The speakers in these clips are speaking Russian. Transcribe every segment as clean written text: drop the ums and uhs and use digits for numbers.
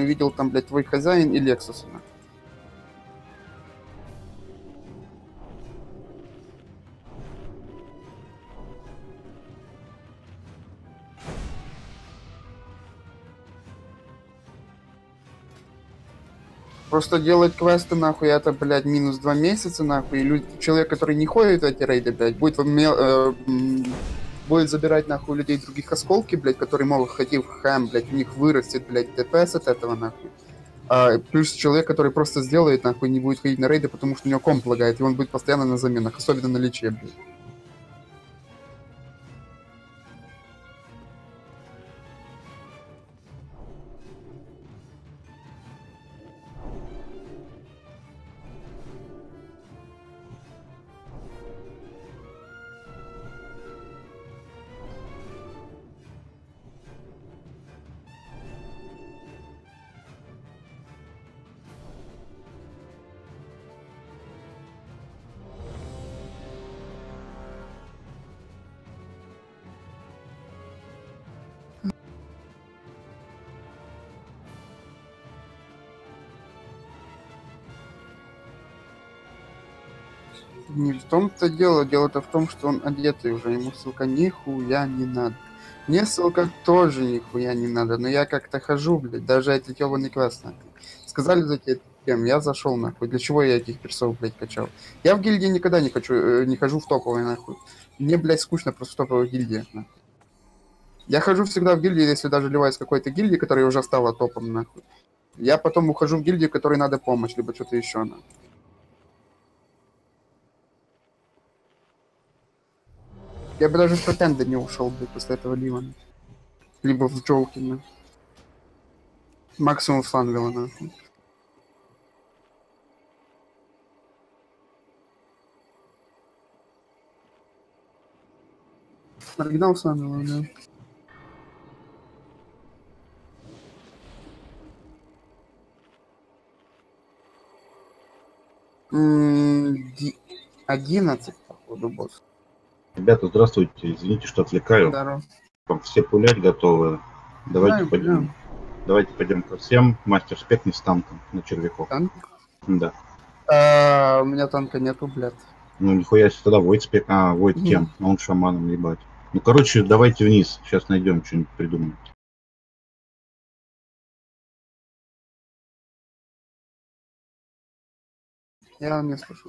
видел там, блядь, твой хозяин и Лексус. Просто делать квесты, нахуй, это, блядь, минус 2 месяца, нахуй, и человек, который не ходит в эти рейды, блядь, будет забирать, нахуй, людей других осколки, блядь, которые могут ходить в хэм, блядь, у них вырастет, блядь, ДПС от этого, нахуй. Плюс человек, который просто сделает, нахуй, не будет ходить на рейды, потому что у него комп лагает, и он будет постоянно на заменах, особенно на личе, блядь. Не в том-то дело. Дело-то в том, что он одетый уже. Ему ссылка нихуя не надо. Мне ссылка тоже нихуя не надо. Но я как-то хожу, блядь. Даже эти ебаный квест, нахуй. Сказали зайти эту тему. Я зашел, нахуй. Для чего я этих персов, блядь, качал? Я в гильдии никогда не хожу в топовые, нахуй. Мне, блядь, скучно просто в топовых гильдиях, нахуй. Я хожу всегда в гильдии, если даже ливаю с какой-то гильдии, которая уже стала топом, нахуй. Я потом ухожу в гильдию, которой надо помощь, либо что-то еще, нахуй. Я бы даже в Претенда не ушел бы после этого Ливана. Либо в Джоукина. Максимум в Санвилла, нахуй. Оригинал Санвилла, да. М, 11, походу, босс. Ребята, здравствуйте. Извините, что отвлекаю. Здорово. Там все пулять готовы. Давайте Знаю, пойдем. да. Давайте пойдем ко всем. Мастер спекни с танком на червяков. Танк? Да. У меня танка нету, блядь. Ну нихуя себе, тогда Войд спек. Войд кем? Он шаманом, ебать. Ну короче, давайте вниз. Сейчас найдем, что-нибудь придумаем. Я не слышу.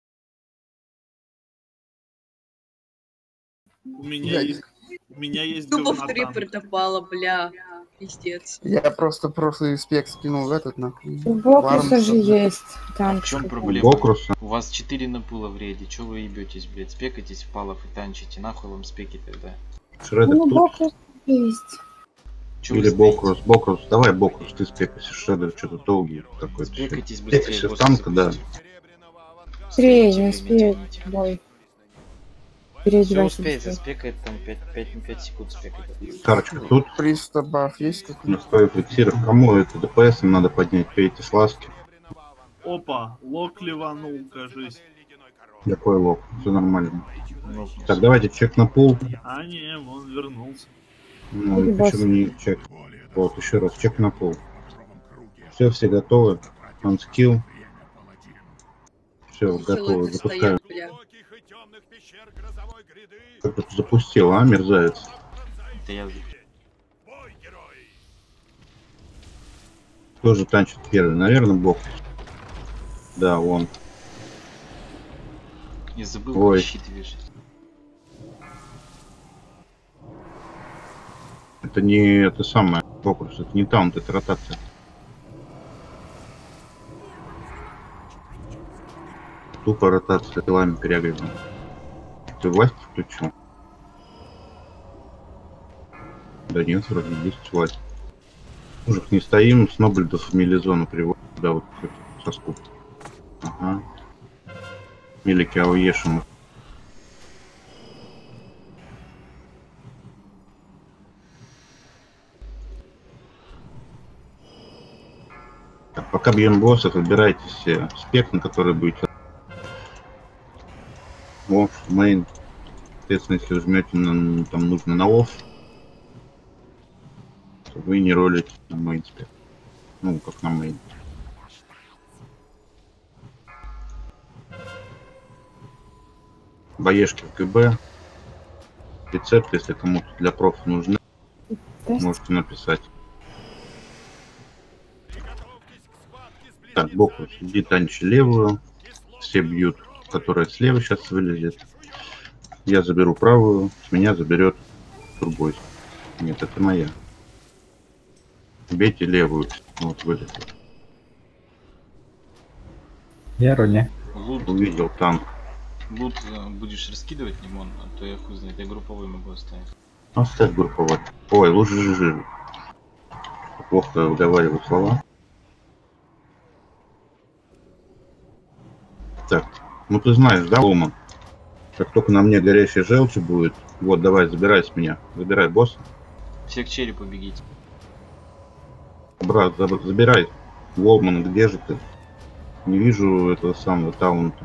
У меня есть Тупо в говнота. трипер попало, бля. Пиздец. Я просто прошлый спек скинул в этот, нахуй. У Бокруса же есть танк. В чем проблема? Бокруса. У вас 4 напула в рейде, чё вы ебетесь, блядь? Спекайтесь в палов и танчите, нахуй вам спеки тогда. Шредер Ну, тут. Бокрус есть. Чё Или вы стоите? Бокрус. Бокрус. Давай Бокрус, ты спекайся. Шредер что-то долгий какой-то. Спекайтесь быстрее, Спекайся в босса танка, да. запустите. Быстрее, Спекайте, не успеет. поймите. Бой. Все Переодевайся успеет, быстрее. заспекает там 5 секунд спекает. Карочка тут. Приста баф есть какой-то? Настой фиксиров. Кому это ДПС им надо поднять? Пейте с ласки. Опа, лок ливанул, кажись. Какой лог? Все нормально. Ну, Так, давайте чек на пул. А не, он вернулся. Ну, Ой, и почему не чек? Вот, еще раз, чек на пул. Все готовы. Он скилл. Все, готовы. Силы Запускаю. стоят, бля. Как это запустил, мерзавец? это я... Тоже танчит первый. Наверное, бог. Да, он. Не забыл, Ой. как щит вешать. Это не это самое. Фокус. Это не таунт, это ротация. Тупо ротация. Делами переагриваем. Ты власть включил? Да нет, вроде есть власть. Мужик, не стоим, с Нобельдов в милизону приводит. Да, вот со скуп. Ага. Милики ауешим. Так, пока бьем боссов, выбирайте себе спек, на который будете. Офф, мейн. Соответственно, если вы жмете там нужно на офф, то вы не ролите на мейн спек. Ну, как на мейн. Боешки в ГБ. Рецепт, если кому-то для профа нужны, Тест. можете написать. Так, Бокус, иди танчи левую. Все бьют, которая слева сейчас вылезет. Я заберу правую, с меня заберет турбой. Нет, это моя. Бейте левую. Вот вылезет. Я роли. Лут, Увидел танк. лут будешь раскидывать, Лимон, а то я хуй знает, я групповой могу оставить. Оставь групповой. Ой, лучше жижи. Плохо выговариваю слова. Так, ну ты знаешь, да, Лома? Как только на мне горящая желчь будет, вот, давай, забирай с меня. Забирай босса. Все к черепу бегите. Брат, забирай. Волман, где же ты? Не вижу этого самого таунта.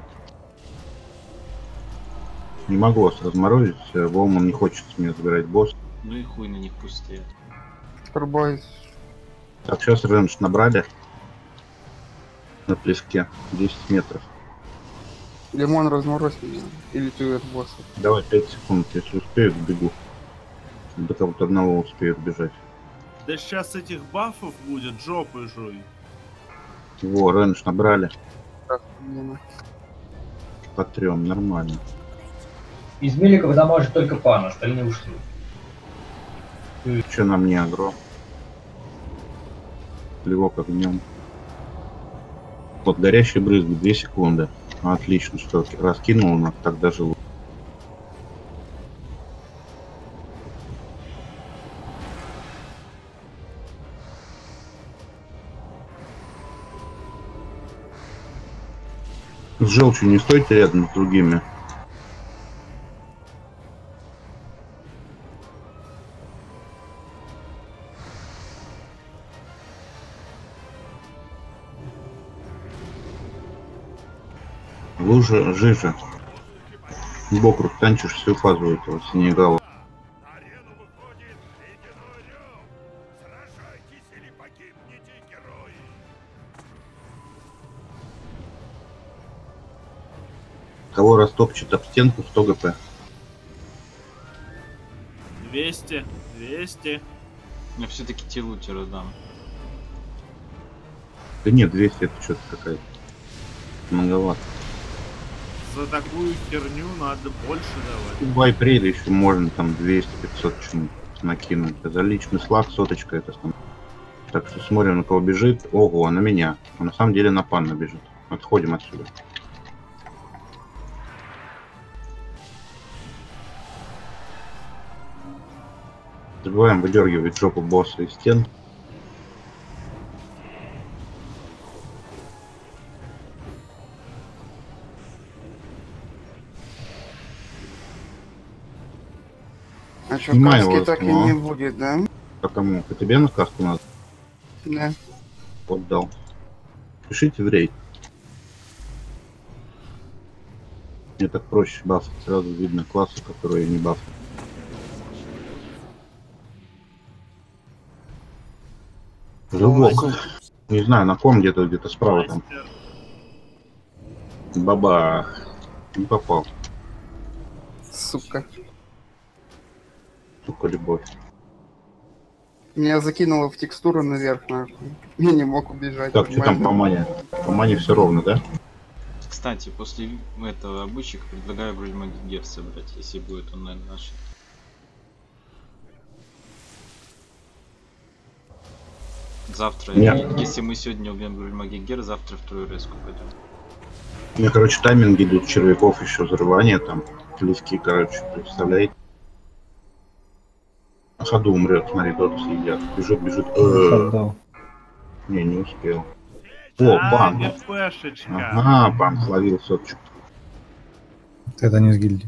Не могу вас разморозить. Волман не хочет с меня забирать босс. Ну и хуй на них пусть стоят. Турбой. Так, сейчас рейндж набрали. На плеске. 10 метров. Лимон, разморозь меня. Или ты от босса. Давай 5 секунд, если успею, бегу. До кого-то одного успею бежать. Да сейчас этих бафов будет, жопы жуй. Во, рейндж набрали. Мне По 3, нормально. Из миликов дамажит только пан, остальные ушли. Че на мне агро? Плевок огнем. Вот горящие брызги, 2 секунды. Отлично, что раскинул нас, так даже лучше. С желчью не стойте рядом с другими. Лужа, жижа. Бокруг танчишь всю фазу этого Сенегала. Кого растопчет об стенку, 100 ГП. 200, 200. Я все-таки те лути раздам. Да нет, 200 это что-то какая-то. Многовато. За такую херню надо больше давать. В Вайпрейле еще можно там 200-500 что-нибудь накинуть. А за личный слаг соточка это там. Так что смотрим, на кого бежит. Ого, на меня. А на самом деле на панна бежит. Отходим отсюда. Забываем выдергивать жопу босса из стен. А что, Снимаю каски вас, так и но- не будет, да? А кому? По тебе на каску надо? Да. Отдал. Пишите в рейд. Мне так проще бафать. Сразу видно классы, которые не бафают. Рывок. Не знаю, на ком где-то справа там. Мастер. Бабах. Не попал. Сука. Сука, любовь. Меня закинуло в текстуру наверх, нахуй. Я не мог убежать. Так, что там по мане? По мане все ровно, да? Кстати, после этого обычика предлагаю вроде Магигер собрать, если будет онлайн наш. Завтра, Нет. если мы сегодня убьем Магигер, завтра вторую резку пойдем. У меня, короче, тайминги идут червяков, еще взрывания там. Плюски, короче, представляете? На ходу умрет, смотри, тот съедят. Бежит. Не, не успел. О, бан. ГПшечка. Ага, бан словил соточку. Это не с гильдии.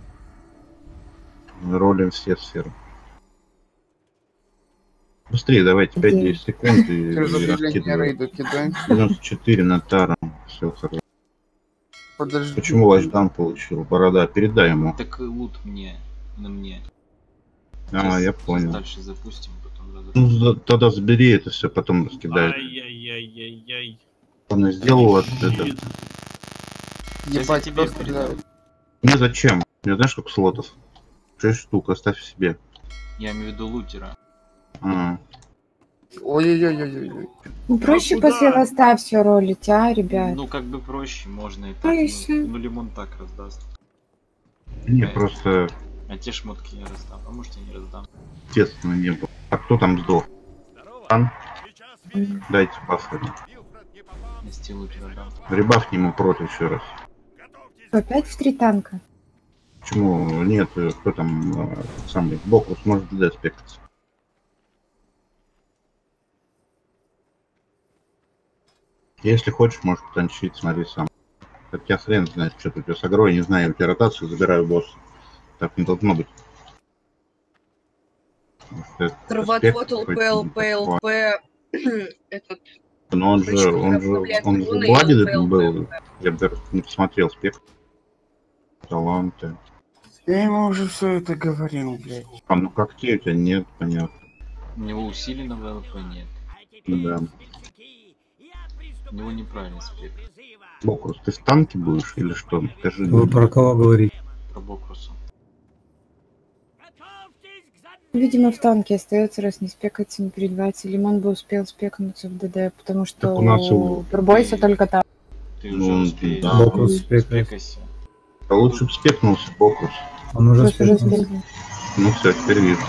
Ролим все сферы. Быстрее давайте, 5-10 секунд и Ты же не раскидывай. рейду кидай. 94 на Таран. Все хорошо. Подожди. Почему Вачдан получил? Борода, передай ему. Так лут мне, на мне. А, Сейчас я понял. Дальше запустим, потом Тогда забери это все, потом раскидай. Ай-яй-яй-яй-яй. Он сделал вот это. Сейчас Ебать, я тебе кто передам. стреляет? Мне зачем? Мне знаешь, сколько слотов? 6 штук, оставь себе. Я имею в виду лутера. А, Ой-ой-ой-ой-ой. Ну, проще куда? после ласта все ролить, а, ребят? Ну, как бы проще, можно и А так. если? Ну, лимон так раздаст. не, Э. просто, А те шмотки я раздам. А может, я не раздам. естественно, не было. А кто там сдох? Ан? Дайте бафы. Я стил лутера дам. Ребафни ему прот еще раз. Опять в 3 танка? Почему нет? Кто там самый? Бокус может ДД спекаться. Если хочешь, можешь потанчить, смотри сам. Хотя хрен знает, что тут у тебя с агро, я не знаю, у тебя ротацию, забираю босса. Так не должно быть. Отработал ПЛП, этот, Но он же в Бладе был. Я бы даже не посмотрел спек. Таланты. Я ему уже все это говорил, блядь. А ну как те у тебя нет, понятно. У него усиленного ЛП нет. Да. У него неправильный спек. Бокус, ты в танке будешь или что? Скажи. Вы про кого говорите? Про Бокруса. Видимо, в танке остается, раз не спекается, не переливается. Лимон бы успел спекнуться в ДД, потому что Так у нас турбойся только там. Ты Ну, уже успеешь. да. Бокус спекает. Спекайся. А лучше бы спекнулся Бокус. Он уже Просто уже спекнулся. спекнул. Ну все, теперь вижу.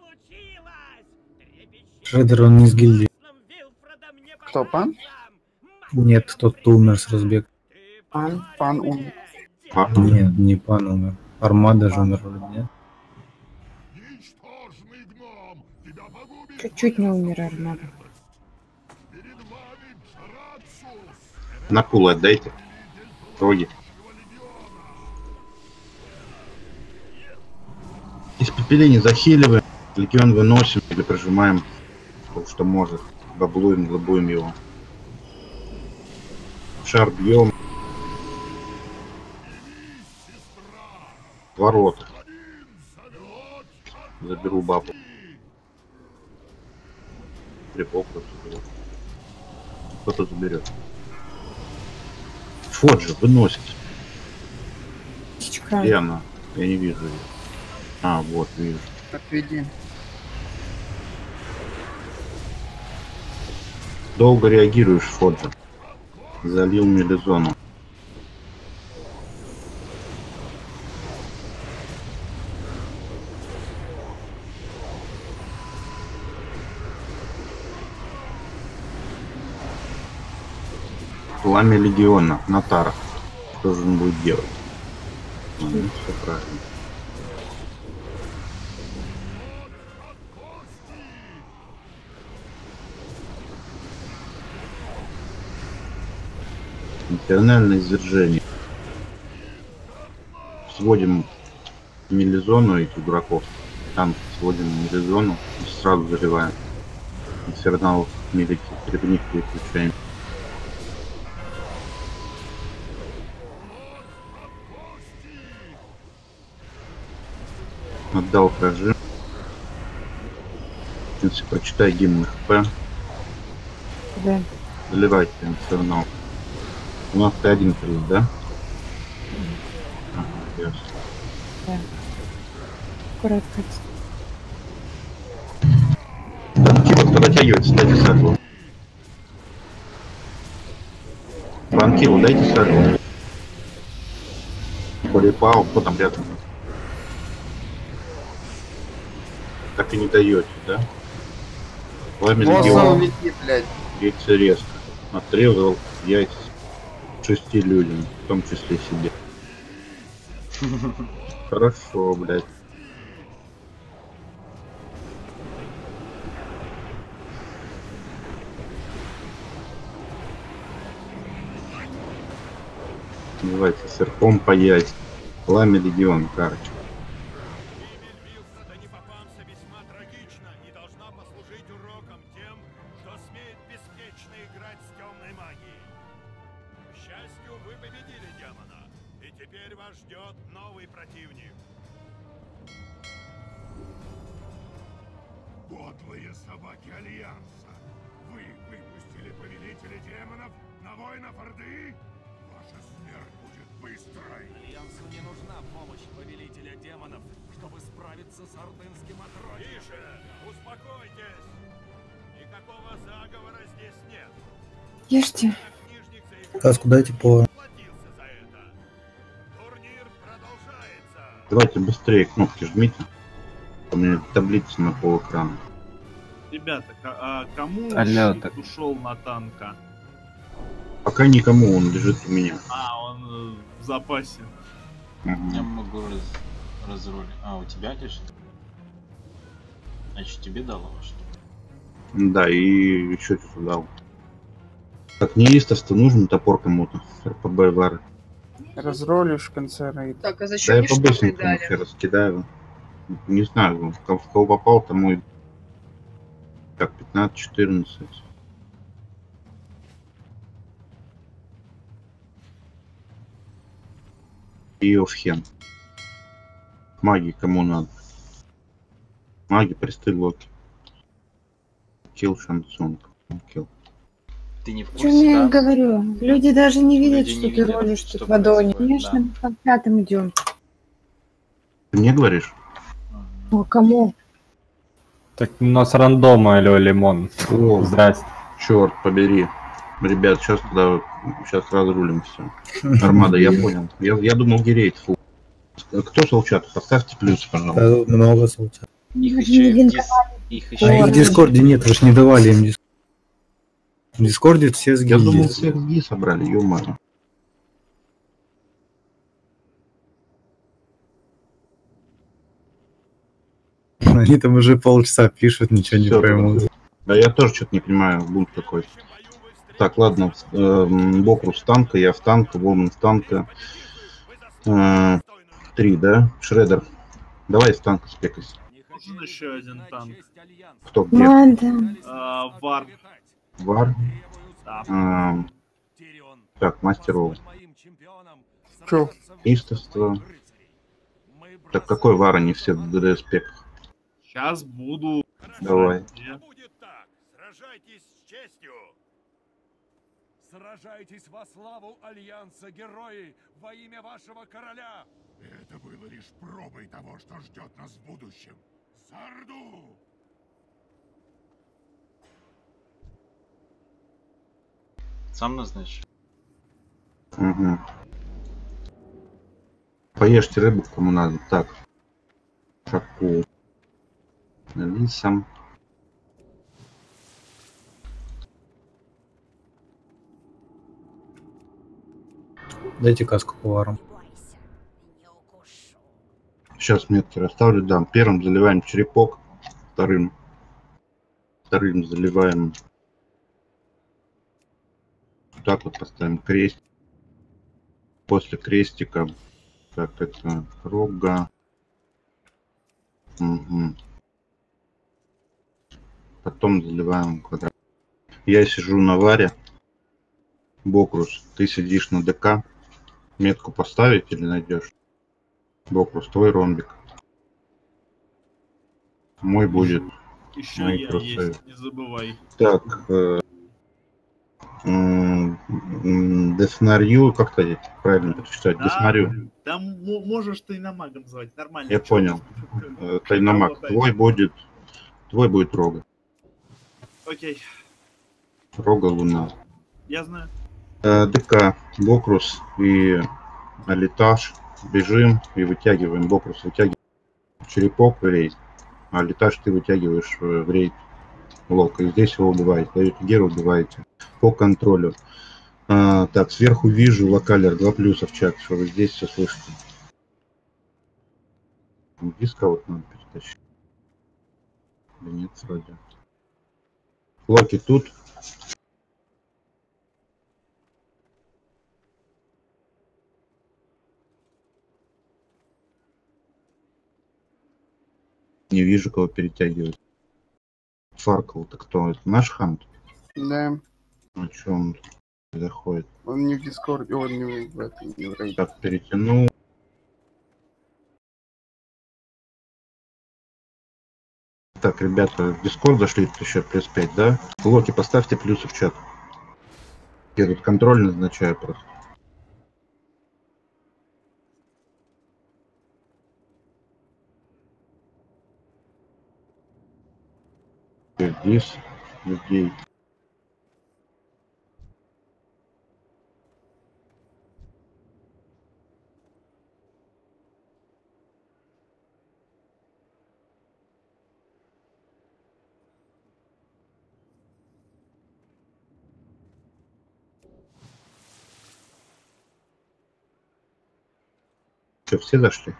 Шредер, он не из гильдии. Кто, пан? Нет, тот, кто умер с разбега. Пан умер. А, Нет, не пан умер. Армада же умер, вроде, нет? Чуть-чуть не умер Армада. на кул отдайте. Роги. Испепеление захиливаем, легион выносим или прожимаем, что может. Баблуем, глобуем его. Шар бьем. Ворота. Заберу бабу. Припоку заберу. Кто-то заберет. Фоджи выносит. Птичка. Где она? Я не вижу ее. А, вот, вижу. Отведи. Долго реагируешь, Фоджи. Залил мелизону. Пламя легиона, Натара. Что же он будет делать? Ну, все правильно. Инфернальное извержение. Сводим мелизону этих дураков. Там сводим мелизону и сразу заливаем. Инфернал мелики, перед них переключаем. Отдал прожим. В принципе, прочитай гимн ХП. Да. Заливайте инфернал. У нас Т1 приз, да? Ага, ясно. Да. Коротко. Банки вот кто дотягивается, дайте садлу. Банки, дайте садлу. Полипау, кто там рядом? Так и не даете, да? Пламя Босса легиона. уведи, блядь. Яйца резко. Отрезал яйца 6 людям, в том числе себе. Хорошо, блядь. Называется серпом по яйцам. Пламя легион, карточка. Подлые собаки Альянса! Вы выпустили повелителя демонов на воинов Орды? Ваша смерть будет быстрой! Альянсу не нужна помощь повелителя демонов, чтобы справиться с ордынским отродьем. Тише! Успокойтесь! Никакого заговора здесь нет! Ешьте. Каску дайте по... Турнир продолжается! Давайте быстрее кнопки жмите. У меня таблица на пол экрана. Ребята, а кому Алло, щит так. ушел на танка? Пока никому, он лежит у меня. А, он в запасе. Я могу разрулить. А, у тебя лежит? Значит, тебе дало что-то. Да, и еще что-то дал. Так, неистовство нужен топор кому-то. РПБ вары. Разролишь в конце рейда. Так, а Да зачем я мне по штуки быстренькому дали? все раскидаю. Не знаю, в кого попал, тому и... Так, 15-14. И офхен. Маги кому надо? Маги, присты, локи. Килл, шансонг. Килл. Ты не в Что курсе, я да? говорю? Люди даже не видят, Люди что не ты видят, ролишь что тут в аддоне. происходит, Конечно, мы по пятым идем. Ты мне говоришь? О, кому? Так у нас рандома, алло, Лимон. О, Здрасте. черт побери. Ребят, сейчас разрулим все. Армада, я понял. Я думал, гереет фу. Кто солчат? Поставьте плюс, пожалуйста. Много солнца. Их Не еще и в виноваты. их А еще их в Дискорде нет, вы ж не давали им Дискорд. В Дискорде все с Я думал, гильдии. всех СГИ собрали, ё-моё. Они там уже полчаса пишут, ничего не Всё, поймут. Да я тоже что-то не понимаю, бунт какой-то. Так, ладно, Бокрус в танка, я в танка, Волман в танка. 3, да? Шредер. Давай с танка спекайся. Нужен еще один танк. Кто где? Надо. Вар. Вар. Да. Так, мастер Ол. Чё? Истовство. Так, какой Вар, они все в ДД спеках? Сейчас буду. Давай. Будет так! Сражайтесь с честью! Сражайтесь во славу Альянса, герои, во имя вашего короля! Это было лишь пробой того, что ждет нас в будущем. Сарду! Сам назначишь? Угу. Поешьте рыбу, кому надо. Так. Шаку. Лисом. Дайте каску поварам. Сейчас метки расставлю, дам. Первым заливаем черепок, вторым заливаем. Так вот поставим крест. После крестика, так это рога. Угу. Потом заливаем квадрат. Я сижу на варе. Бокрус, ты сидишь на ДК. Метку поставить или найдешь? Бокрус, твой ромбик. Мой будет. Еще Мои я красавицы. есть, не забывай. Так. Деснарью, как то правильно прочитать? Деснарью. Да можешь ты на мага называть, нормально. Я понял. Тайномаг. Твой будет рога. Окей, Рога луна. я знаю. ДК, Бокрус и Алитаж. Бежим и вытягиваем. Бокрус вытягиваем черепок в рейд. А Алитаж ты вытягиваешь в рейд лока. И здесь его убиваете. Даете геру, убиваете. По контролю. Так, сверху вижу локалер 2 плюса в чат, что вы здесь все слышите. Диска вот надо перетащить. Да нет, вроде. Локи тут. Не вижу, кого перетягивать. Фаркл, это кто? Это наш хант? Да. Ну что он заходит? Он не в Дискорде, он не в этом, не в рейде. Так, перетянул. Так, ребята, в Discord зашли еще плюс 5, да? Локи, поставьте плюсы в чат. Я тут контроль назначаю просто. Здесь людей. Что, все зашли?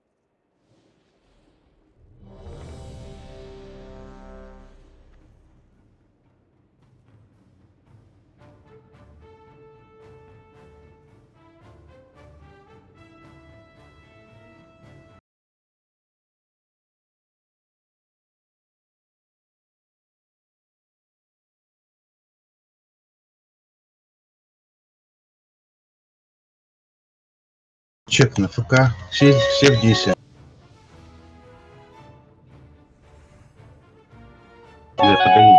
Чек на ФК. Все в ДИСе. Подойдите.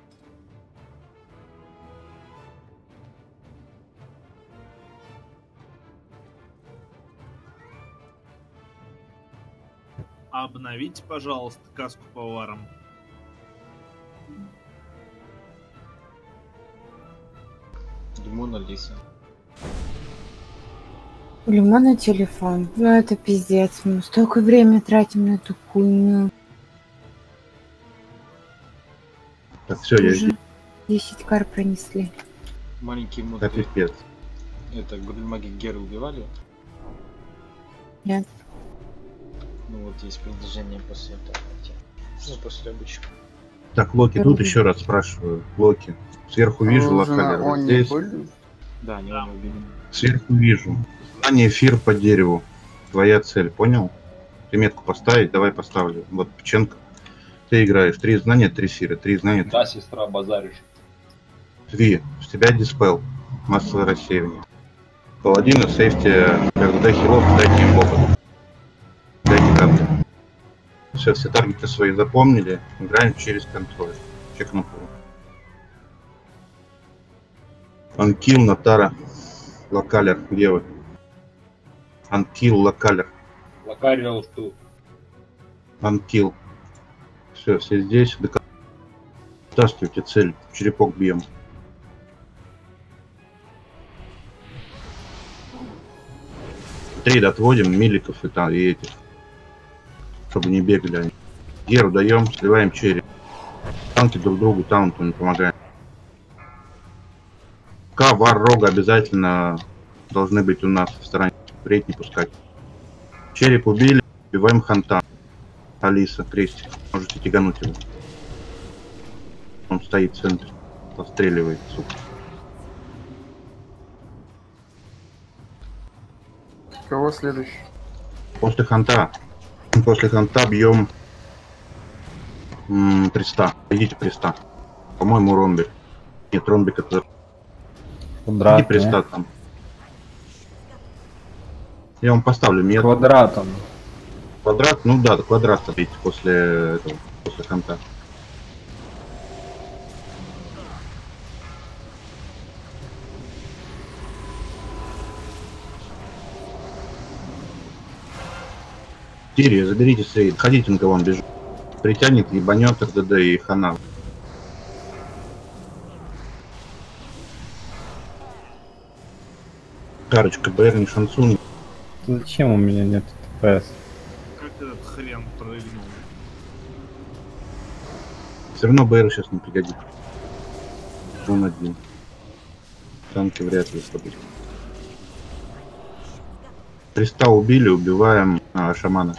Обновите, пожалуйста, каску поваром. Лимон, Алиса. У Лимона телефон. Ну это пиздец. Мы столько времени тратим на эту хуйню. Так, все, Уже 10 кар пронесли. Маленький мод. Да, пипец. Это Грульмаги Геры убивали? Нет. Ну вот есть предложение после этого. Ну, после обычного. Так, Локи, тут еще раз спрашиваю. Локи, сверху вижу локалер. Вот здесь. Да, не он убили. Сверху вижу. Знание эфир по дереву. Твоя цель, понял? Ты метку поставить, давай поставлю. Вот Пченко. Ты играешь. 3 знания, 3 сиры. 3 знания. Да, сестра, базаришь. 3. С тебя диспел. Массовое рассеивание. Паладина, сейфте, РД хилов, дайте им опыт. Дайте карты. Все таргеты свои запомнили. Играем через контроль. Чекну пол. Анкил, Натара, Локалер, где вы? Анкил, Локалер. Локалер тут. Анкил. Все здесь. Вытаскивайте цель. Черепок бьем. Трейд отводим, миликов и этих. Чтобы не бегали они. Геру даем, сливаем череп. Танки друг другу таунтами помогаем. Вар, рога обязательно должны быть у нас в стороне. Рейд не пускать. Череп убили, убиваем ханта. Алиса, крестик. Можете тягануть его. Он стоит в центре. Постреливает, сука. Кого следующий? После ханта бьем приста. Идите приста. По-моему, ромбик. Нет, ромбик это... Квадрат, приста там. Я вам поставлю метку. Квадратом. Квадрат? Ну да, квадрат ставите после этого, после ханта. Тири, заберите сейд. Ходите, на кого он бежит. Притянет, ебанет РДД и хана. Карочка, БР не шансун. Зачем у меня нет ТПС? Как этот хрен прыгнул? Все равно БР сейчас не пригодится. Он один. Танки вряд ли собой. Приста убили, убиваем шамана.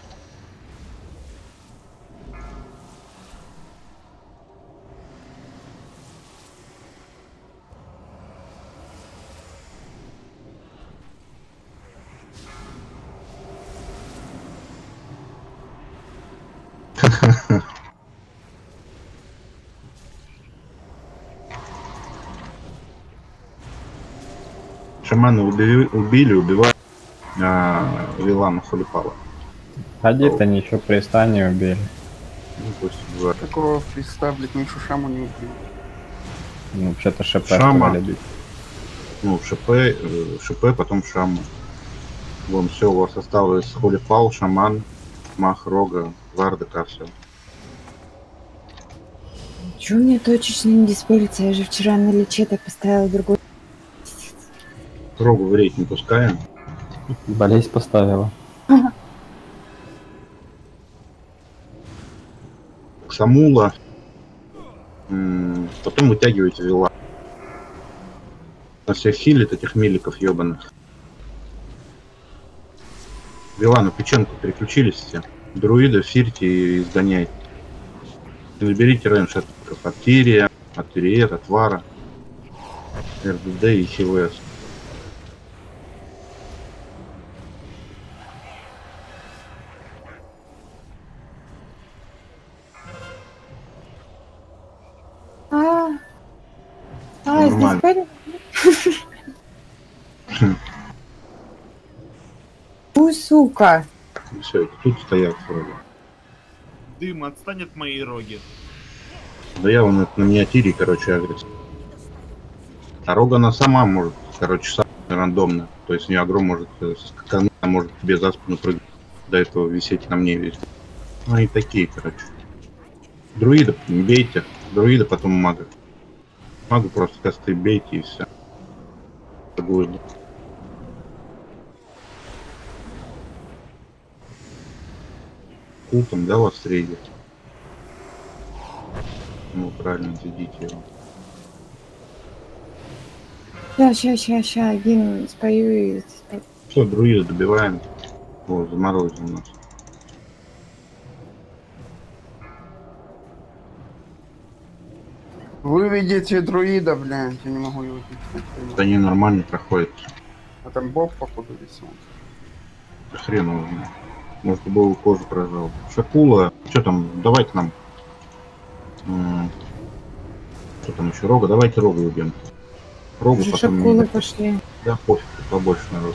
Шамана убили, убивают Вилана Хулипала. Ходит, они еще приста не убили. Ну, пусть убивает. Такого представить, ну, шаму не убил. Ну, вообще-то ШП Шама. сказали бить. Ну, ШП, потом Шаму. Вон, все, у вас осталось Холифал, Шаман, Мах, Рога, Вардека, все. Чего мне точечно не диспелится? Я же вчера на лече-то поставила другой. Рогу в рейд не пускаем. Болезнь поставила. Самула. Потом вытягиваете вила. На всех хилит этих миликов ебаных. Вила на печенку переключились все. Друида, фирьте и изгоняйте. И наберите рейндж от Тирия, от Тириет, от Вара, РДД и ХВС. Здесь парень? Фу, сука. Все, тут стоят вроде. Дым, отстань от моей роги. Да я вон это на миниатюре, короче, агрится. А рога она сама может, короче, сама рандомно. То есть у нее агро может скакануть, она может тебе за спину прыгать. До этого висеть на мне весь. Ну и такие, короче. Друида бейте. Друида, потом мага. Магу просто косты бейте и все. Култом, да, вас средит? Ну, правильно, зайдите его. Ща, один спою и... Все, друида добиваем. О, заморозил нас. Выведите друида, блядь, я не могу его видеть. Да не, нормально проходит. А там бог, походу, висел. Хрен его знает. Может, убогую кожу прожал. Шакула, что там, давайте нам. Что там еще? Рога, давайте Рога убьем. Рогу Уже потом... Шакулы пошли. Да, пофиг, побольше народ.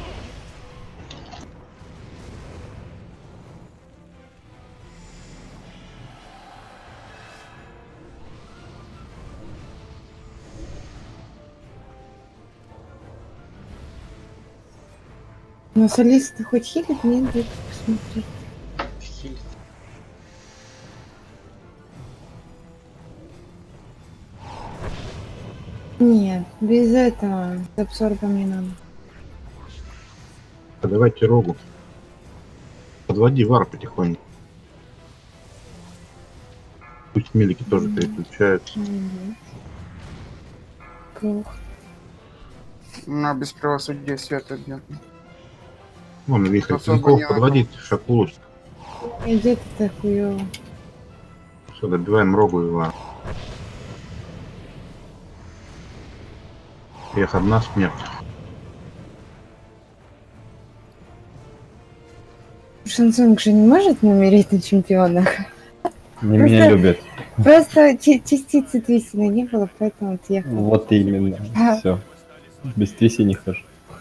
Но солист хоть хилит? Нет, дай посмотреть. Хилит. Нет, без этого. С абсорбом не надо. Давайте Рогу. Подводи Вар потихоньку. Пусть милики тоже переключаются. Плохо. На без правосудия света бьет. Вон, вихрь Особо Тиньков, не подводить Шакулу. Идет это хуёво. Все, добиваем Рогу и Вар. Эх, одна смерть. Шансунг же не может не умереть на чемпионах. Не меня любят. Просто частицы Твистина не было, поэтому отъехал. Вот именно. А. Все. Без Твиси не хожу.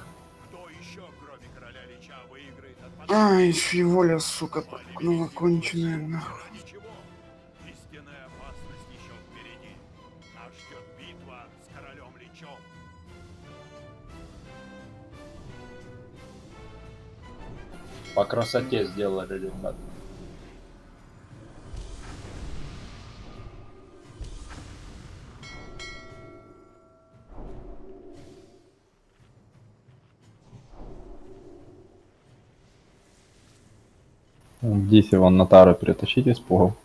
Ай, фиволя, сука, попкнула конченая, нахуй. По красоте сделали, ребят. Здесь его на тару перетащить из пугал.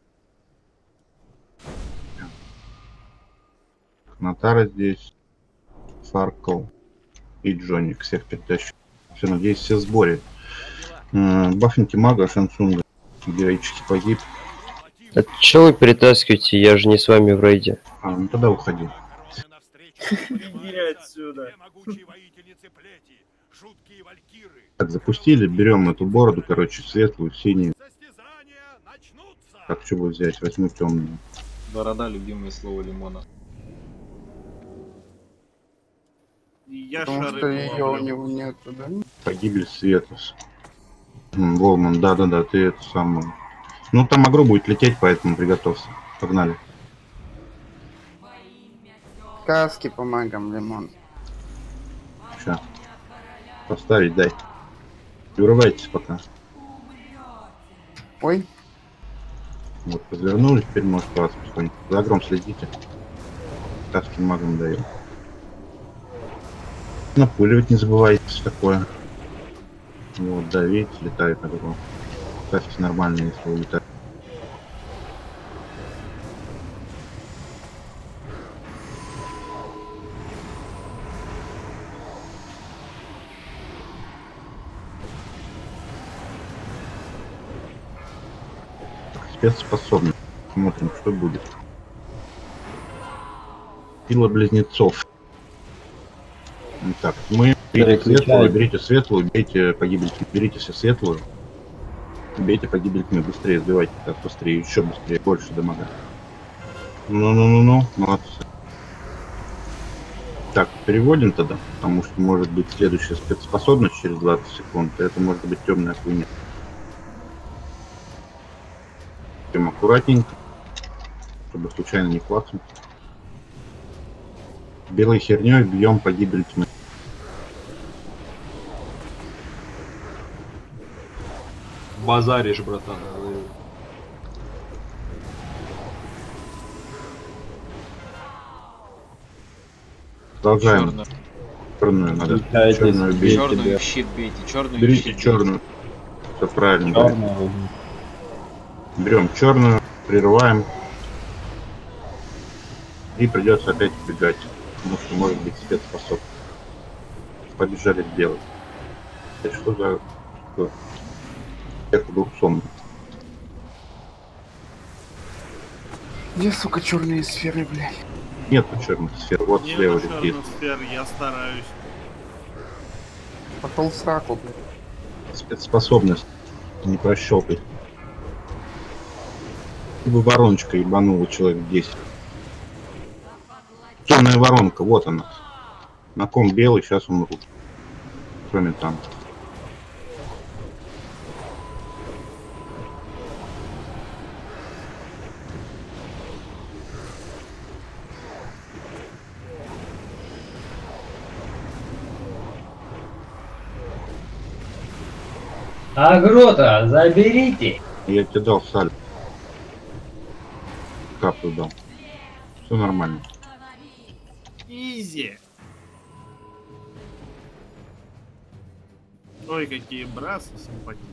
Натара здесь, Фаркл и Джоник. Всех перетащу. Все, надеюсь, все в сборе. Бафники мага, Шансунга. Героически погиб. А чё вы перетаскиваете? Я же не с вами в рейде. А, ну тогда уходи. Иди отсюда. Так, запустили, берем эту бороду, короче, светлую, синюю. Так, что бы взять? Возьму темную. Борода, любимое слово Лимона. Я Потому шары что ее у ловлю. него нету, да? Погибель Светос. Волман, да-да-да, ты это самое. Ну там агро будет лететь, поэтому приготовься. Погнали. Каски помогам, Лимон. Сейчас. Поставить, дай. И врывайтесь пока. Ой. Вот, развернулись, теперь может вас потихоньку. За агром следите. Каски магом даем. Напуливать не забывайте, такое. Вот, да, видите, летает агро. Каски нормальные, если улетают. Спецспособность. Смотрим, что будет. Сила близнецов. Так, мы берите светлую, бейте погибель, берите все светлую, бейте погибель тьмы, быстрее сбивайте, так быстрее, еще быстрее, больше дамага. Ну, молодцы. Так, переводим тогда, потому что может быть следующая спецспособность через 20 секунд, и это может быть темная хуйня. Аккуратненько, чтобы случайно не клацнуть. Белой херней бьем погибель тьмы. Базаришь, братан. Продолжаем. Черную надо. Черную бейте. Черную щит бейте. Черную берите щит черную. Все правильно. Черную. Берем черную, прерываем. И придется опять убегать. Потому что может быть спецспособ. Побежали к белой. Это что за... Это был сон. Где, сука, черные сферы, блядь? Нету черных сфер. Вот Нету слева черных летит. сфер, я стараюсь. Попал в сраку, блядь. Спецспособность. Не прощелкай. Бы вороночка ебанула человек 10. Темная воронка, вот она. На ком белый, сейчас умрут. Кроме танка. Агро-то заберите. Я тебе дал саль. Каплю дал. Все нормально. Изи. Ой, какие брасы симпатичные.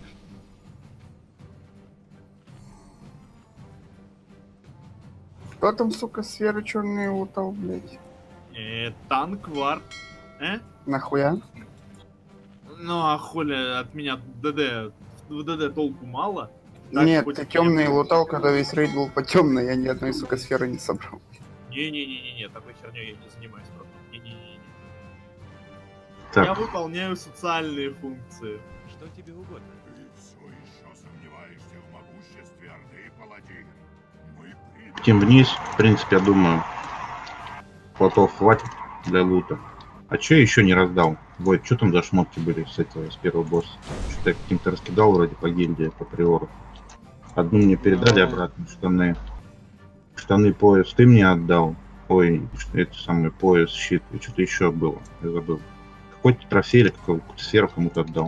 Кто там, сука, сферы черные лутал, блядь? Танк вар. Нахуя? Ну а хули от меня ДД. В ДД толку мало. Так, нет, хоть ты темный лутал, когда весь рейд был по темной, я ни одной, сука, сферы не собрал. Не-не-не-не, такой херней я не занимаюсь просто. Не-не-не. Так. Я выполняю социальные функции. Что тебе угодно? Ты все еще сомневаешься в могуществе Орды, паладин? Мы Тем вниз, в принципе, я думаю, плотов хватит для лута. А че еще не раздал? Войт, что там за шмотки были с этого, с первого босса? Что-то я каким-то раскидал вроде по гильдии, по приору. Одну мне передали обратно, штаны. Штаны, пояс ты мне отдал. Ой, это самый пояс, щит. И что-то еще было, я забыл. Какой-то трофей или какую-то сферу кому-то отдал.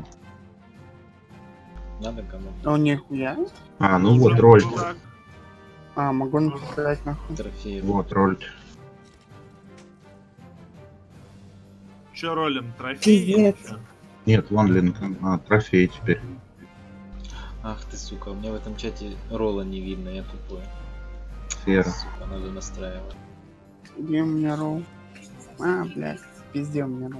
Надо кому-то. Ну нихуя. А, ну вот роль. А, могу написать нахуй. Трофей. Вот роль. Че ролем? Трофей? Пиздец. Нет, вон Линкольн. А, трофей теперь. Ах ты, сука, у меня в этом чате ролла не видно, я тупой. Сфера. Сука, надо настраивать. Где у меня ролл? А, блядь, пизде у меня ролл.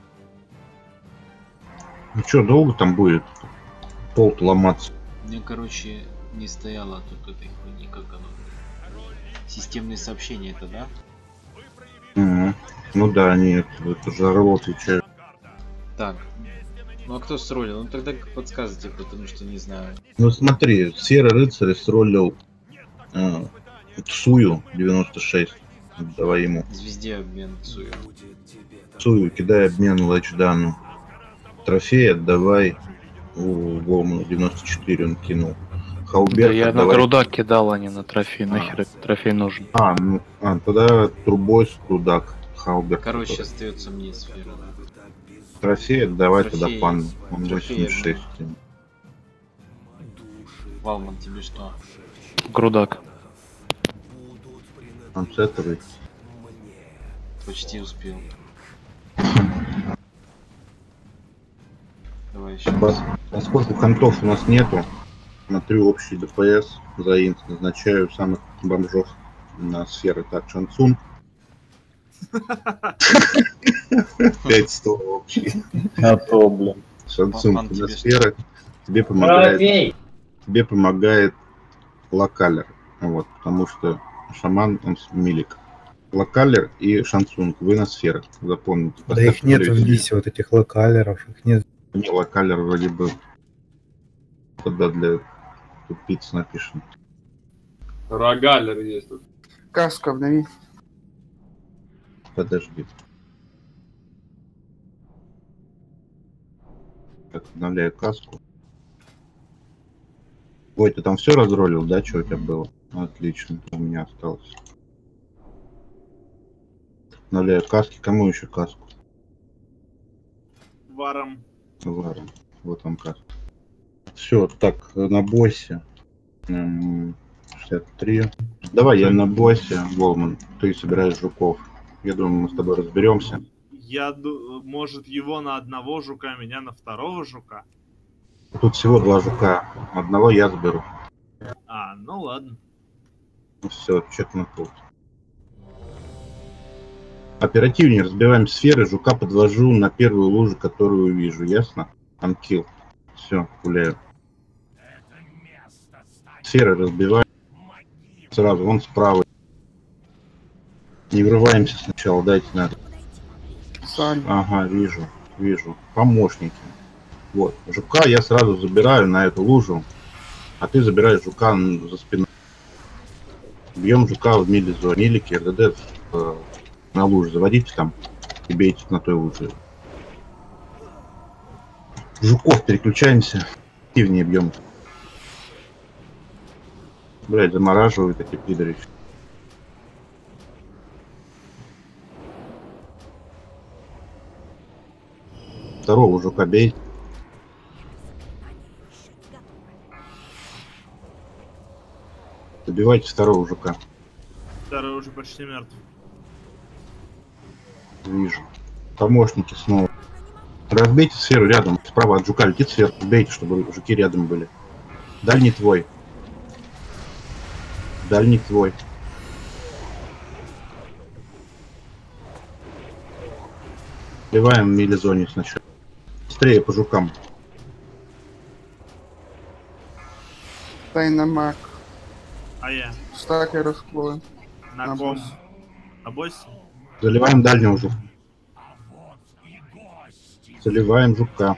Ну что, долго там будет пол-то ломаться? Мне, короче, не стояло тут этой хуйни, как оно. Системные сообщения это, да? Угу. Ну да, они это за ролл отвечают. Так. Ну а кто сролил? Ну тогда подсказывайте, потому что не знаю. Ну смотри, Сфера Рыцаря сролил Цую 96. Давай ему. Звезде обмен Цую. Цую, кидай обмен Лачдану. Трофей отдавай у Ломана 94 он кинул. Хауберг. Да я на давай. грудак кидал, а не на трофей. Нахер этот трофей нужен? Тогда трубой с грудак. Хауберг. Короче, остается мне сфера. Трофей давай Трофей. тогда пан. Он Трофей 86. Валман, тебе что? Грудак. Концентруй. Почти успел. Давай еще. Поскольку хантов у нас нету, смотрю общий ДПС за инт, назначаю самых бомжов на сферы. Так, Шансун. 500 общий. А то, блин. Шансун, ты на сферы. Тебе помогает локалер. Вот, потому что шаман, он милик. Локалер и шансунг, вы на сферах, запомните. Да их нет в лисе, вот этих локалеров, их нет. Не, локалер вроде бы. Тогда для тупиц напишем. Рогалер есть тут. Каску обнови. Подожди. Так, обновляю каску. Ой, ты там все разролил, да, что у тебя было? Отлично, у меня осталось. Обновляю каски. Кому еще каску? Варом. Варом. Вот вам каска. Все, так, на боссе. 63. Давай я на боссе, Волман. Ты собираешь жуков. Я думаю, мы с тобой разберемся. Может, его на одного жука, меня на второго жука? Тут всего 2 жука. Одного я заберу. Ну ладно. Ну все, чек на пол. Оперативнее разбиваем сферы, жука подвожу на первую лужу, которую увижу. Ясно? Анкил. Все, гуляю. Сферы разбиваем. Сразу, вон справа. Не врываемся сначала, дайте надо. Ага, вижу. Помощники. Вот. Жука я сразу забираю на эту лужу, а ты забираешь жука за спиной. Бьем жука в мили-зоне. Милики, РДД на луже заводите там и бейте на той луже. Жуков переключаемся. Активнее бьем. Блять, замораживают эти пидоры. Второго жука бей. Добивайте второго жука. Второй уже почти мертв. Вижу. Помощники снова. Разбейте сферу рядом. Справа от жука летит сфера. Бейте, чтобы жуки рядом были. Дальний твой. Дальний твой. Сливаем в мили-зоне сначала. Быстрее по жукам. Тайномаг. А я? Стакай расколы. На ком? На боссе? Заливаем дальнего жука. Заливаем жука.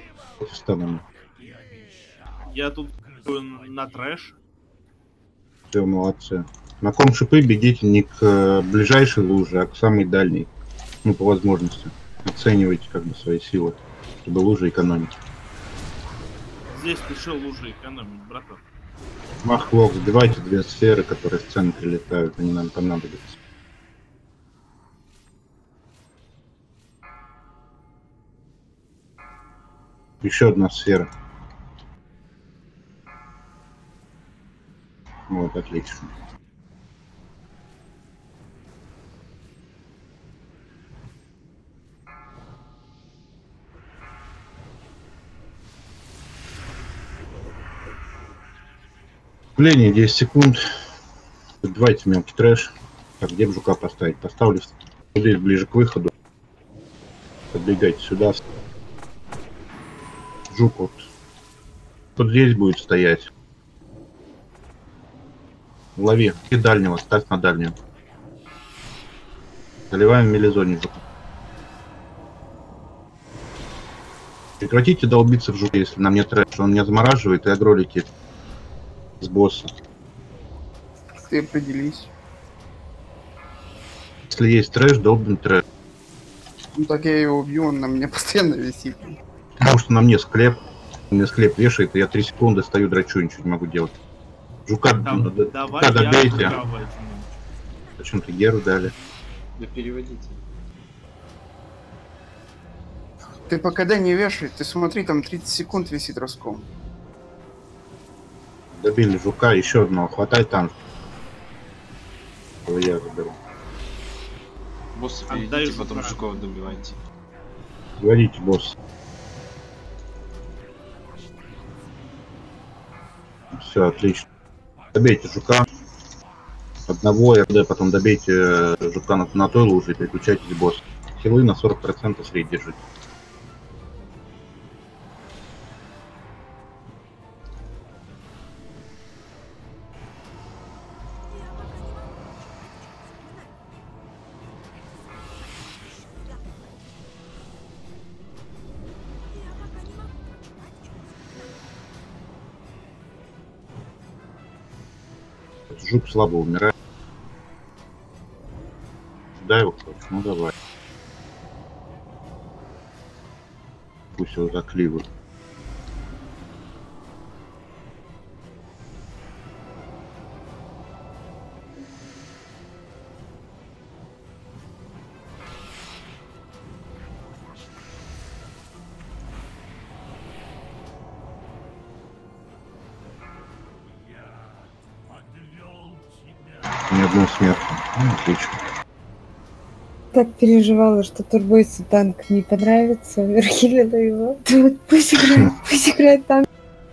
Я тут на трэш. Все, молодцы. На ком шипы бегите не к ближайшей луже, а к самой дальней. Ну, по возможности. Оценивайте как бы свои силы, чтобы лужи экономить. Здесь решил лужи экономить, братан. Махлок, сбивайте 2 сферы, которые в центре летают, они нам понадобятся. Еще одна сфера. Вот, отлично. Вступление 10 секунд. Забивайте мелкий трэш. Так, где бы жука поставить? Поставлю здесь ближе к выходу. Подбегайте сюда. Жук вот здесь будет стоять. Лови. И дальнего. Ставь на дальнюю. Заливаем в милизоне жука. Прекратите долбиться в жуке, если нам нет трэша. Он меня замораживает и агро летит. С босса. Ты определись. Если есть трэш, долбим трэш. Ну так я его убью, он на мне постоянно висит. Потому что на мне склеп. У меня склеп вешает, и я 3 секунды стою, драчу, ничего не могу делать. Жука, Давай жука я добейте. жука возьму. Зачем-то Геру дали. Да переводите. Ты по КД не вешай, ты смотри, там 30 секунд висит раском. Добили жука, еще одного. Хватай танк. Я заберу. Босса Отдай переведите, жука. потом жуков добивайте. Говорите, босс. Все, отлично. Добейте жука. Одного, и потом добейте жука на той луже и переключайтесь босс. Хилы на 40% сред держите. Жук слабо умирает. Дай его хочешь? Ну давай. Пусть его закливают. Ни одной смерти. Ну, отлично. Так переживала, что турбойцу танк не понравится, верхилила его. Пусть играет танк.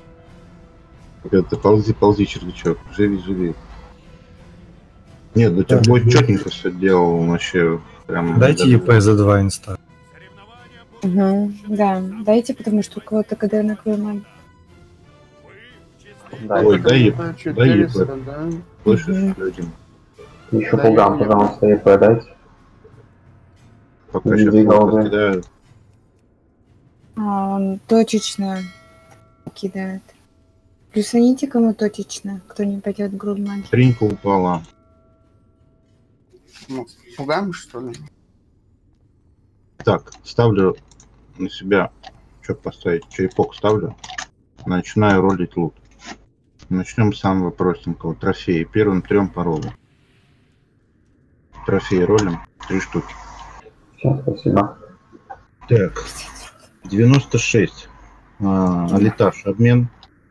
Это ползи, червячок. Живи. Нет, да Турбой четенько все делал, он вообще прям... Дайте ЕП за 2 инста. Ага, да, дайте, потому что у кого-то КД на клейман. Ой, дай ЕП. Да. Слышишь, людям? Еще пулгам, пожалуйста, ЕП дайте. Пока сейчас флот кидаю. Он точечно кидает. Плюсаните кому точечно, кто не пойдет в грудман. Тринька упала. Ну, пугаем, что ли? Так, ставлю на себя, что поставить, черепок ставлю. Начинаю ролить лут. Начнем с самого простенького. Трофеи. Первым 3 по ролу. Трофеи ролим. 3 штуки. Все, спасибо. Так. 96. Алитаж. Обмен.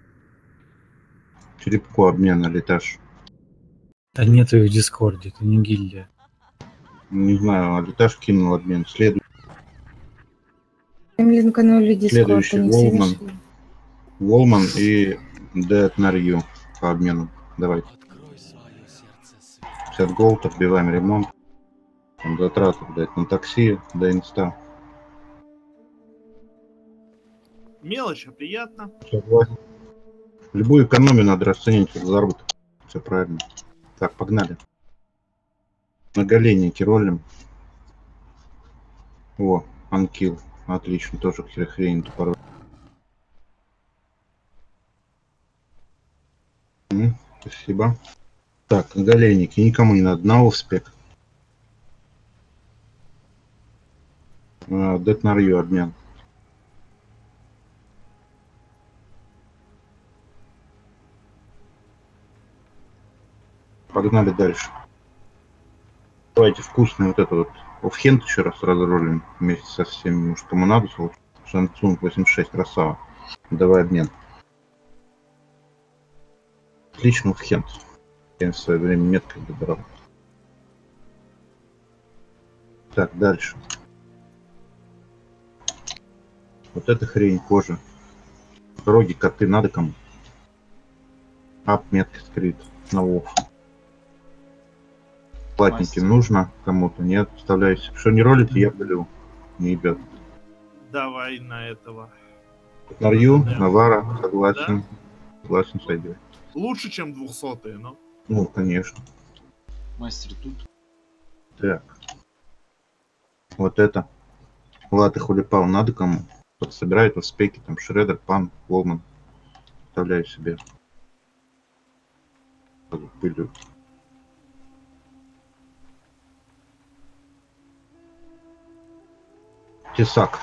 Черепку обмен, алитаж. Да нет их в Дискорде, это не гильдия. Не знаю, алитаж кинул обмен. Следующий Следующий Волман и Dead Нарью по обмену. Давайте. 50 голд, отбиваем ремонт. Там затраты, блядь, на такси, до инста. Мелочь, а приятно. Согласен. Любую экономию надо расценить как заработок. Все правильно. Так, погнали. Многоленники ролим. О, анкил. Отлично, тоже хрень тупорой. Спасибо. Так, многоленники. Никому не надо. На офспек. Дет Нарью обмен. Погнали дальше. Давайте вкусный вот это вот офхенд еще раз разролим вместе со всеми, может кому надо. Шансунг 86, красава. Давай обмен. Отлично, офхенд. Я в свое время меткой добрал. Так, дальше. Вот эта хрень, кожа. Роги, коты, надо кому? Ап, метка скрит. На вов. Платники нужно кому-то, нет, вставляйте. Что не ролите, я пылю. Не ебет. Давай на этого. Нарью, Навара, согласен. Да? Согласен, сойдет. Лучше, чем 200-е, но... Ну, конечно. Мастер тут. Так. Вот это. Латы хулипал надо кому? Кто-то собирает в спеки, там Шредер, Пан, Волман. Вставляю себе. Пылю. Тесак.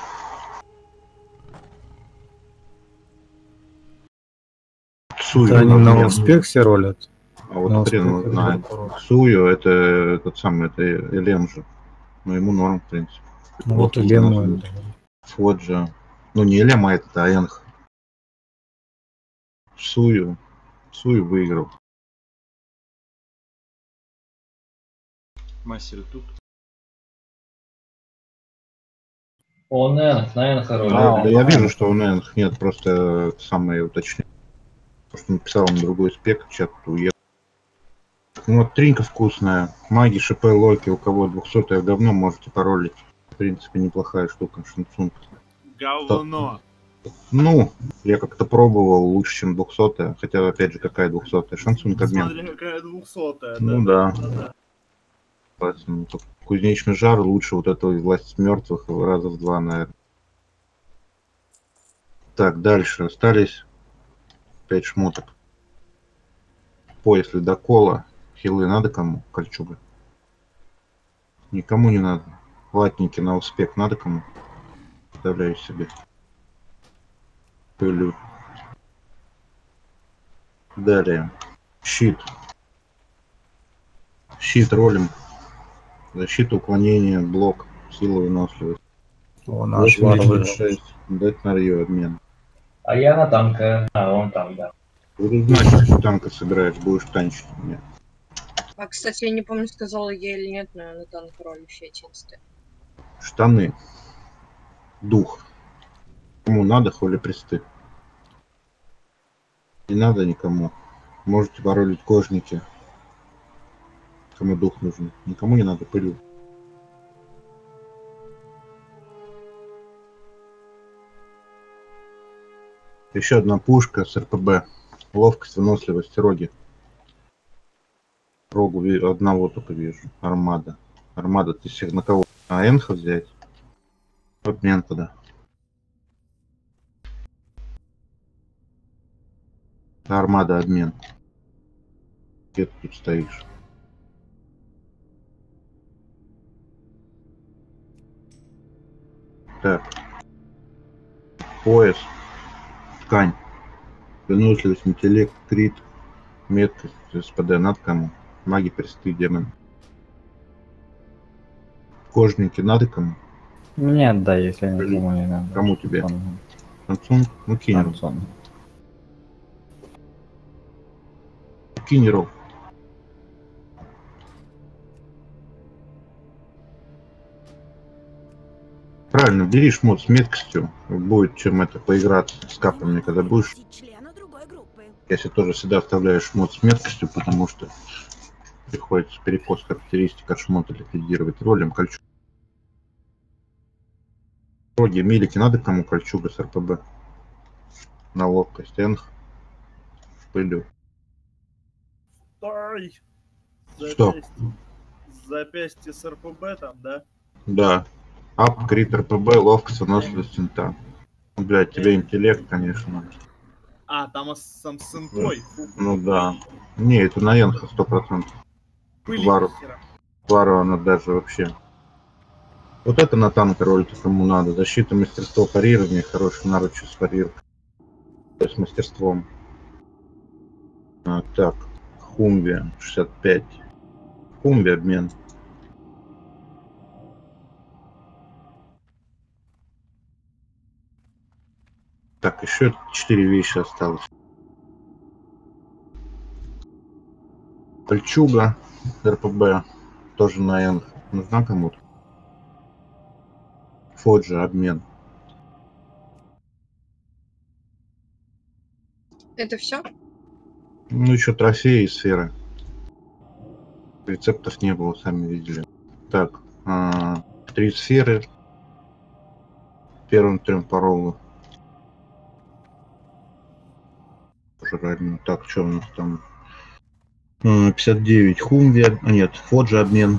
Ксую Это они на обмен. успех все ролят. А вот хрен знает. Ксую это этот самый, это Элем же. Но ему норм, в принципе. Ну вот Элем. Фоджа. Ну не Элем, а этот, а Энх. Сую выиграл. Мастер тут. Он Энх, на Энха ролит. Да, я вижу, что он Энх. Нет, просто самое уточнение. Потому что написал на другой спек, чат уехал. Ну вот тринка вкусная. Маги, ШП, Локи, у кого 200-е говно, можете паролить. В принципе, неплохая штука, Шансунг. Говно. Ну, я как-то пробовал лучше, чем 200-я. Хотя, опять же, какая 200-я? Шансунг обмен. Смотри, какая 200-я. Ну да. Кузнечный жар лучше вот этого власти мертвых раза в 2, наверное. Так, дальше остались 5 шмоток. Пояс ледокола. Хилы надо кому? Кольчуга. Никому не надо. Латники на успех надо кому? Представляю себе. Пылю. Далее. Щит. Щит ролим. Защита, уклонение, блок, сила, выносливость. О, наш варвар. 6. Дать на Рио обмен. А я на танка. А, он там, да. Буду знать, что танка сыграешь, будешь танчить меня. А, кстати, я не помню, сказала я или нет, но на танк роль вообще чистая. Штаны. Дух. Кому надо, холи присты. Не надо никому. Можете паролить кожники. Кому дух нужен. Никому не надо пылю. Еще одна пушка с РПБ. Ловкость, выносливость, роги. Рогу одного только вижу. Армада. Армада, ты всех на кого? А Энха взять? Обмен тогда. Армада, обмен. Где ты тут стоишь? Так. Пояс. Ткань. Выносливость, интеллект, крит, меткость, СПД над кому? Маги, персты, демон. Кожники надо кому? Нет, да, если никому не надо. Кому тебе? Шансунг? Ну кинь. Кинь рог. Правильно, бери шмот с меткостью. Будет чем это поиграться с капами, когда будешь. Я себе тоже всегда оставляю шмот с меткостью, потому что приходится перекос характеристик от шмота ликвидировать ролем кольчуга. Роги, милики надо кому кольчуга с РПБ? На ловкость, энх. Пылю. Стой! Что? Запястье с РПБ там, да? Да. Ап, крит, РПБ, ловкость, выносливость, инта. Блядь, тебе интеллект, конечно. А, там сам с интой. Ну да. Не, это на Энха 100%. Вару она даже вообще. Вот это на танк ролик кому надо. Защита, мастерство, парирование, хороший наручи с парировкой. То есть мастерством. Так. Хумби 65. Хумби обмен. Так, еще 4 вещи осталось. Кольчуга, РПБ, тоже на N. Нужна кому-то? Фоджа, обмен. Это все? Ну, еще трофеи и сферы. Рецептов не было, сами видели. Так, 3 сферы. Первым 3 паролы. Так, что у нас там? 59 Хумви, нет, Фоджа обмен.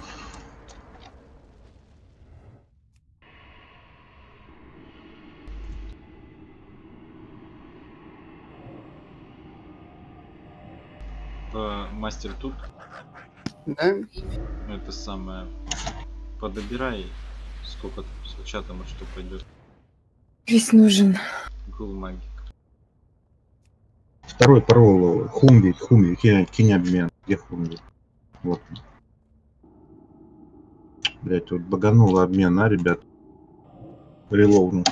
Мастер тут? Да? Это самое. Подобирай, сколько с чатом, что пойдет. Весь нужен. Гул магик. Второй парол. Хумби, кинь обмен. Где Хумби? Вот. Блять, вот багануло обмен, а, ребят? Релоуну.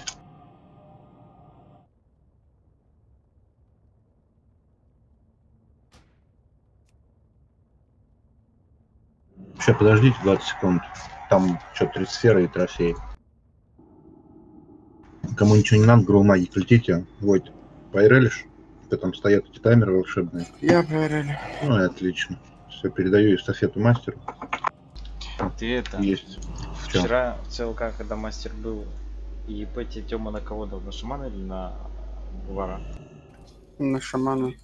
Сейчас, подождите 20 секунд. Там что-то 3 сферы и трофей. Кому ничего не надо, гроумагик, летите. Войт, поирелишь? Там стоят эти таймеры волшебные. Я поирелю. Ну и отлично. Все, передаю эстафету мастеру. Ты это... Есть. Вчера в ЦЛК, когда мастер был, и Пэти Тёма на кого дал? На шамана или на вара? На шамана.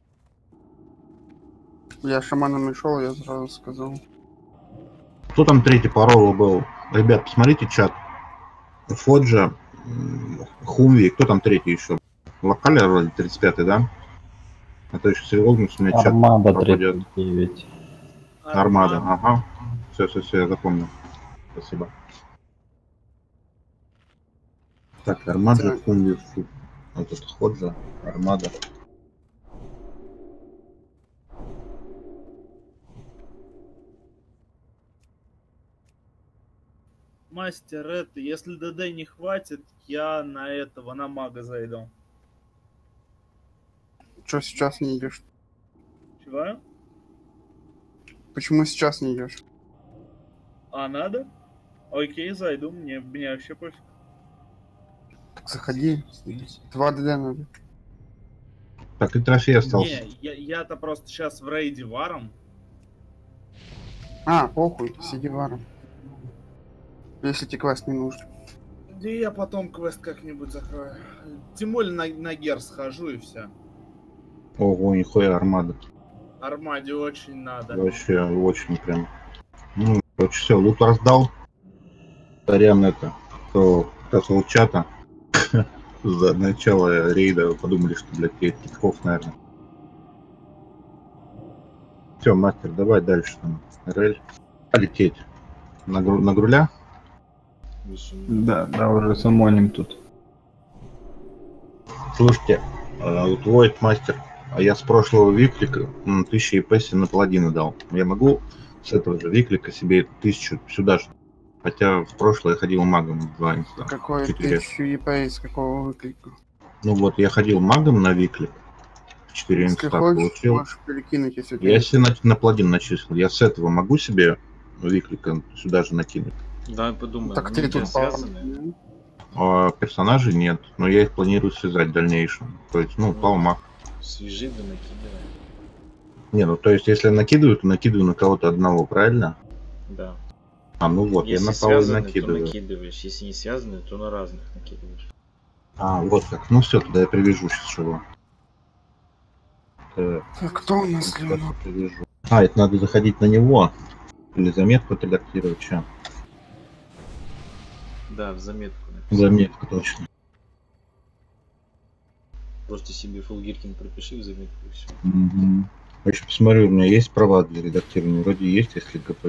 Я шаманом и шел, я сразу сказал. Кто там третий парол был? Ребят, посмотрите чат. Фоджа, Хумви, кто там третий еще? Локаля вроде 35-й, да? А то еще Срилогнус у меня чат Армада пропадет. 39. Армада, ага. Все, я запомнил. Спасибо. Так, Армада, Хумви, вот это Ходжа, Армада. Мастер, это, если ДД не хватит, я на этого, на мага зайду. Че сейчас не идешь? Чего? Почему сейчас не идешь? А надо? Окей, зайду, мне вообще пофиг. Так заходи. 2 ДД надо. Так, и трофей остался. Не, я-то просто сейчас в рейде варом. А, похуй, сиди варом. Если тебе квест не нужен. Да я потом квест как-нибудь закрою. Тем более на гер схожу и все. Ого, нихуя армада. Армаде очень надо. Вообще, очень прям. Ну, короче, все, лут раздал. Сорян это, кто касал чата. За начало рейда подумали, что, блядь, я Китков, наверное. Все, мастер, давай дальше там. РЛ. Лететь. На груля? Да, уже самоним тут. Слушайте, вот Войт, мастер, а я с прошлого виклика 1000 ЕПС на паладина дал. Я могу с этого же виклика себе 1000 сюда же? Хотя в прошлое я ходил магом в 2 инста. Какой 1000 ЕПС, какого выклика? Ну вот, я ходил магом на виклик. 4 инста получил. Можешь перекинуть, если я себе на паладин начислил. Я с этого могу себе виклика сюда же накинуть? Давай подумаем. Так ты тут связаны? Персонажей нет, но я их планирую связать в дальнейшем. То есть, ну, палмаг. Свяжи да накидывай. Не, ну то есть, если я накидываю, то накидываю на кого-то одного, правильно? Да. А, ну вот, если я на Павла связаны, накидываю. то накидываешь. Если не связаны, то на разных накидываешь. А, вот как. Ну все, тогда я привяжу сейчас его. Так, кто у нас Леонов? А, это надо заходить на него. Или заметку отредактировать, что? Да, в заметку. Заметку, точно. Просто себе фулгиркин пропиши в заметку и все. Угу. Я еще посмотрю, у меня есть права для редактирования. Вроде есть, если ГП.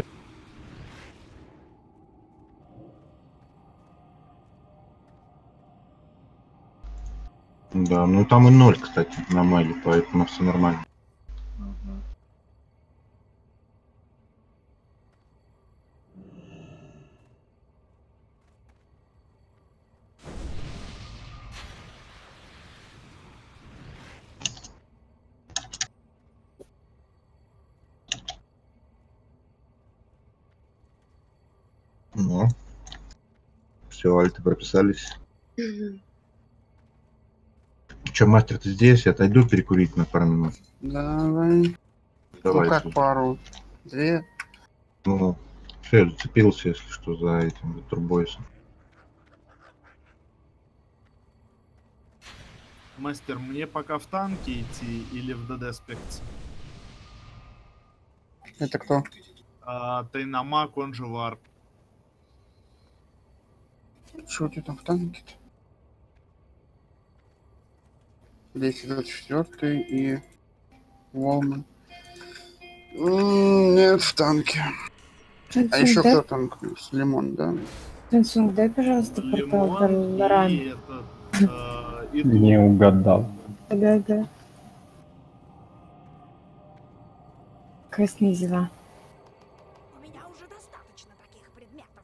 Да, ну там и 0, кстати, на майле, поэтому все нормально. Ну, все, альты прописались. Че, мастер, ты здесь? Я отойду перекурить на пару минут. Давай. Давай. Ну как пару? 2? Ну, все, я зацепился, если что, за этим, за турбойсом. Мастер, мне пока в танке идти или в ДД спекте? Это кто? Тайнамак, он же вар. Что у тебя там в танке-то? 224 и Волман. Нет, в танке. А еще кто танк? Лимон, да? Трансунг, дай, пожалуйста, портал Валоран. Не угадал. Да. снизила. У меня уже достаточно таких предметов.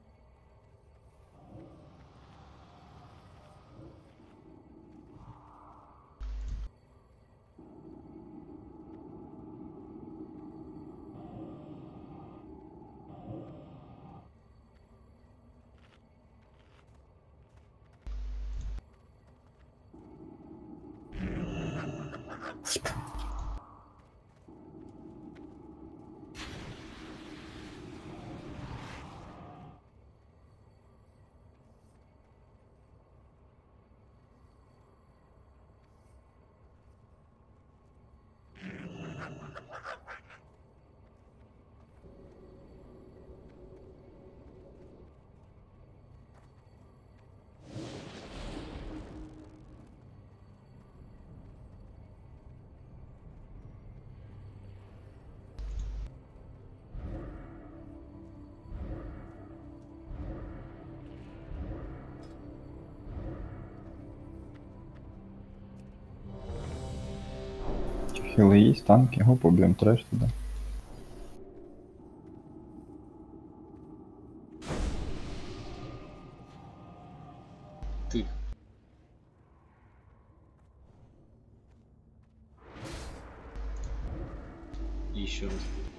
Хилы есть, танки, гоп, убьем трэш туда. Ты. И еще раз.